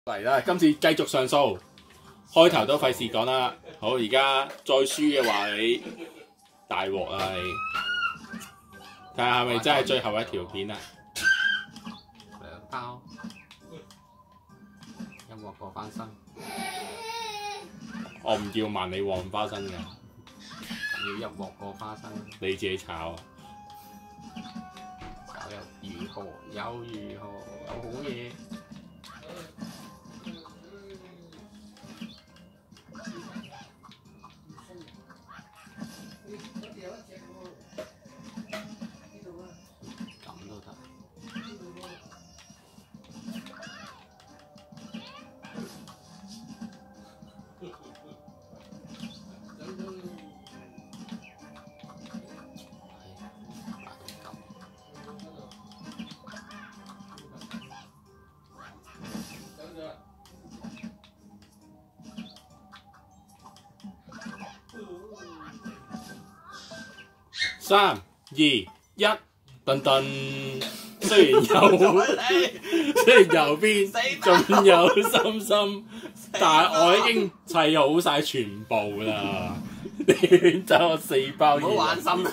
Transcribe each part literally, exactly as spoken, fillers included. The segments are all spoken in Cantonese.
嚟啦，今次繼續上訴，開頭都費事講啦。好，而家再輸嘅話你大鑊啊你！睇下係咪真係最後一條片啊？ 兩包，一鑊過翻身。 我唔要萬里旺花生嘅， 要一鑊過花生。 你自己炒啊！ 炒又如何？有如何？有好嘢。咁都得。 三二一，噔噔。雖然右雖然右邊仲有心心，但係我已經砌好晒全部啦。你亂走我四包嘢。 唔好玩心。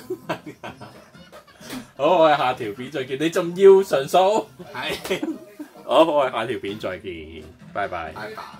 好，我哋下條片再見。你仲要上訴？ 係。 好，我哋下條片再見。拜拜。 拜拜。